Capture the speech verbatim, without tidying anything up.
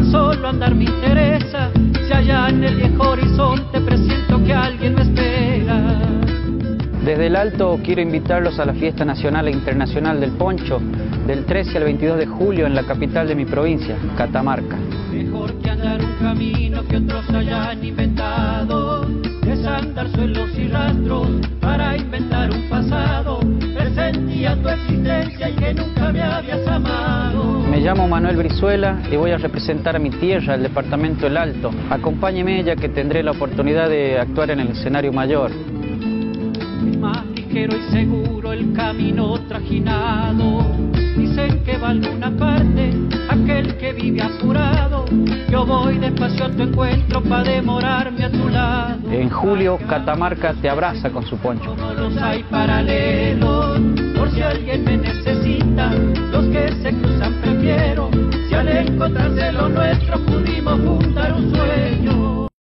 solo andar me interesa, si allá en el viejo horizonte presiento que alguien me espera. Desde el Alto quiero invitarlos a la Fiesta Nacional e Internacional del Poncho, del trece al veintidós de julio en la capital de mi provincia, Catamarca. Mejor que andar un camino que otros hayan inventado, es andar suelos y rastros para inventar un pasado, presentía tu existencia y que nunca me habías amado. Me llamo Manuel Brizuela y voy a representar a mi tierra, el departamento del Alto. Acompáñeme ya que tendré la oportunidad de actuar en el escenario mayor. Es más ligero y seguro el camino trajinado, dicen que va a alguna parte aquel que vive apurado. Yo voy despacio a tu encuentro pa' demorarme a tu lado. En julio, Catamarca te abraza con su poncho. Como los hay paralelos, por si alguien me necesita, los que se cruzan prefiero, si al encontrarse lo nuestro pudimos fundar un sueño.